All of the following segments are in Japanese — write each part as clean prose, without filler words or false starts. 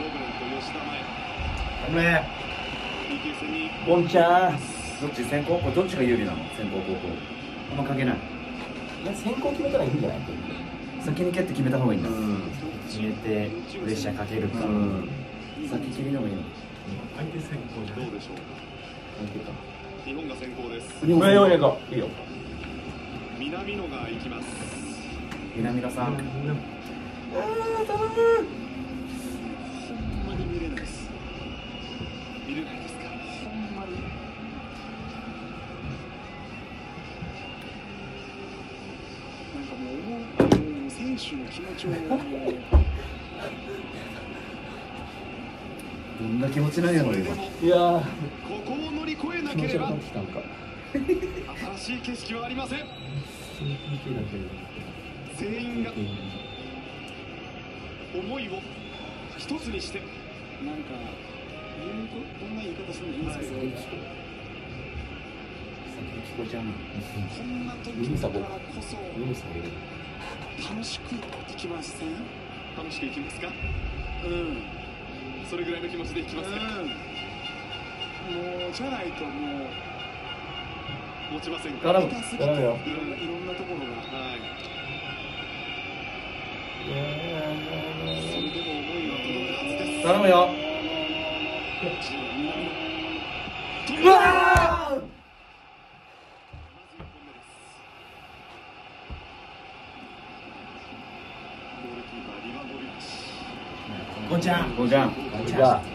頑張れ。 ボンちゃん。 どっち先攻？これどっちが有利なの？先攻後攻。あんま関係ない。 いや、先行決めたらいいんじゃない？ 先に蹴って決めた方がいいんだ。 決めてプレッシャーかけるか。 先蹴りの方がいいの。 相手先行じゃない。 どうでしょう。日本が先行です。 これよ、いいよ。 南野が行きます。 南野さん。 ほんまに見れないです。見れないですか。ほんまに。なんかもう選手の気持ちをどんな気持ちなんやろ今。 いやー、 ここを乗り越えな気持ちければが来たんか。 新しい景色はありません。 PK だけ全員が思いを一つにして、なんかこんな言い方するのいいんですけど、 先に聞こえちゃうの。 こんな時だからこそ楽しくいきません？楽しくいきますか？それぐらいの気持ちでいきますか？もうじゃないともう持ちませんか？ 頼む痛すぎて頼むよ。 いろんなところが、はい、それでも思いは届くはずです。 頼むよ。 うわー！ ゴンちゃん。ゴンちゃん。 じゃあ、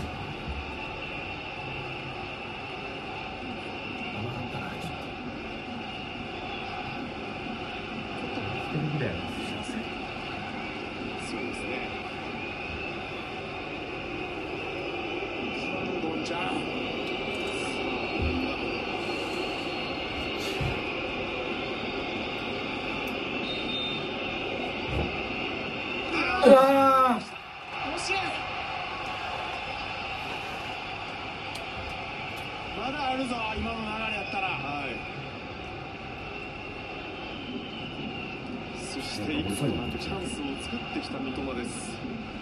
そうですね。ゴンちゃん。 うわー。 惜しい。まだあるぞ、今の流れやったら。はい。そしていくつもなくチャンスを作ってきた三笘です。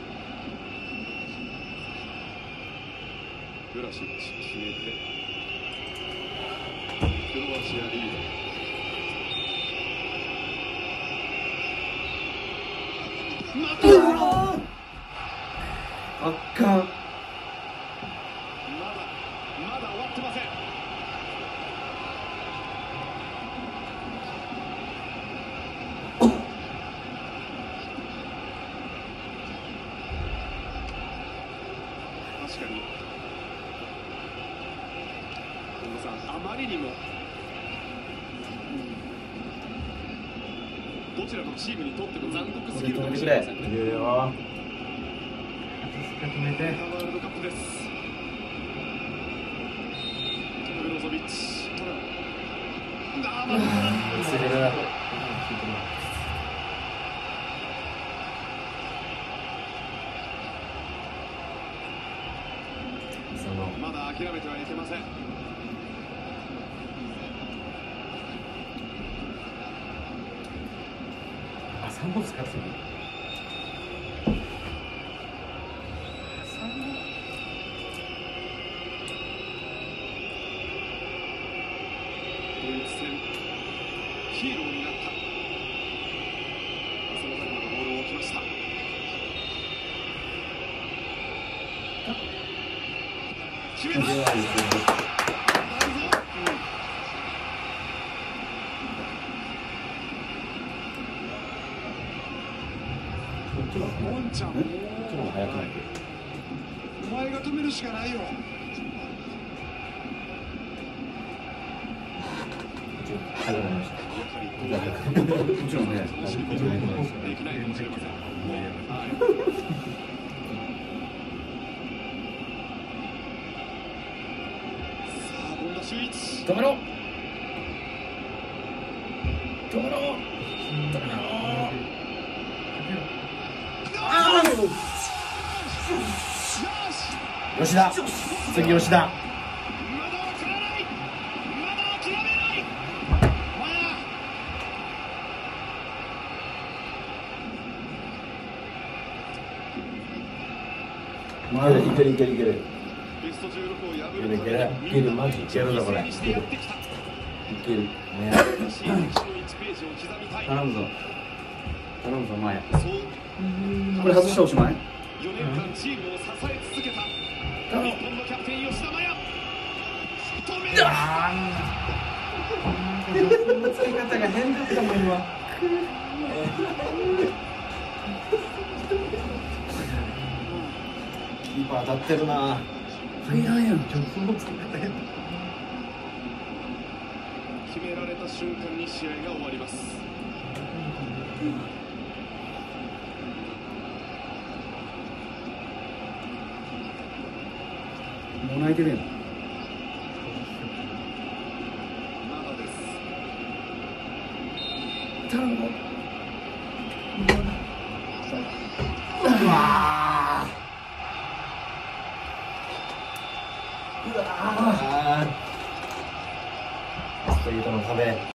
ブラシッチ決めて、クロアチアリード。またあっかん。 まだ終わってません。確かに本田さん、あまりにもどちらのチームにとっても残酷すぎるかもしれませんね。 いるよ。 ワールドカップです。ブロゾビッチ。まだ諦めてはいけません。 3本使ってる。 ドイツ戦ヒーローになった浅野拓磨がボールを置きました。決めた。ゴンちゃん、お前が止めるしかないよ。 始まりました。 もちろんね。 できないかもしれません。さあ、権田修一。 止めろ。止めろ。止めろ。吉田。次吉田。 まだわからない。まだ諦めない。 まだいけるいけるいけるベスト16を破るいけるいけるマジいけるぞこれいけるいけるね新歴史の1ページを刻みたい。 頼むぞ頼むぞ前そうこれ外しておしまい。 4年間チームを支え続けた日本のキャプテン吉田麻也。止めた。 助走の使い方が変だったもん今。 キーパー当たってるな入らんやん。 助走の使い方変だ。 決められた瞬間に試合が終わります。 もう泣いてるやん。 まだです。 頼むぞ。 うわーストリートの壁